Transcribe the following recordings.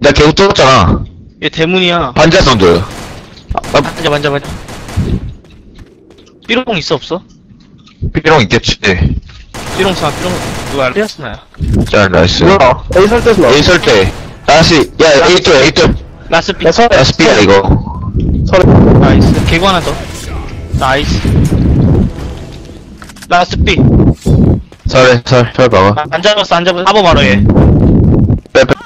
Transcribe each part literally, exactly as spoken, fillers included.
나 개구 떴잖아. 얘 대문이야. 반자 사운드. 아, 만져, 만져, 만져. 삐롱 있어, 없어? 삐롱 있겠지. 삐롱 사, 삐롱. 누가 알리아스나야? 자, 나이스. 뭐야? A 설때서 나. A 설때. 다시, 야, A 뚫, A 뚫. 라스 삐. 야, 설, 다시 B야, 이거. 설, 나이스. 개구 하나 더. 나이스. 라스 삐. 설에, 설, 설 봐봐. 안 잡았어, 안 잡았어. 사보 바로 얘. 빼, 빼.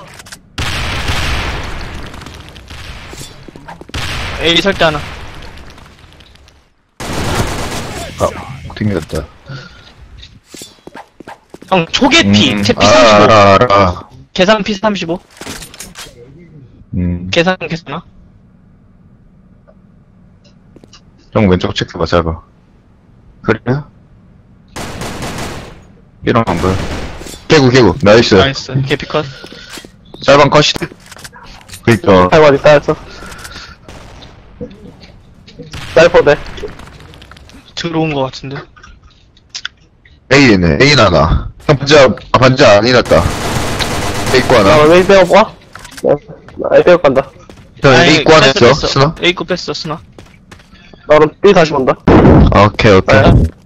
A 설때 하나. 아, 튕겼다. 형, 초계 피. 음, 채피 알아, 삼십오. 알아, 알아. 계산 피 삼십오. 음. 계산, 계산아? 형 왼쪽 체크 봐, 잘 봐. 그래? 삐롱 안 보여. 개구, 개구. 나이스. 나이스. 개피 컷. 짧은 컷이다. 그니까. 아이고, 어디 따였어. 사이퍼대. 들어온 거 같은데. A네, A 나나. 형 반자, 아, 반자 안 일났다. A 있고 나 하나. A 빼고 와? 나 A 빼고 간다. 형 아니, A 있고 하나 뺐어, 했어? 뺐어. 스나? A 거 뺐어, 스나. 나 그럼 B 다시 본다. 오케이, 오케이. 나야?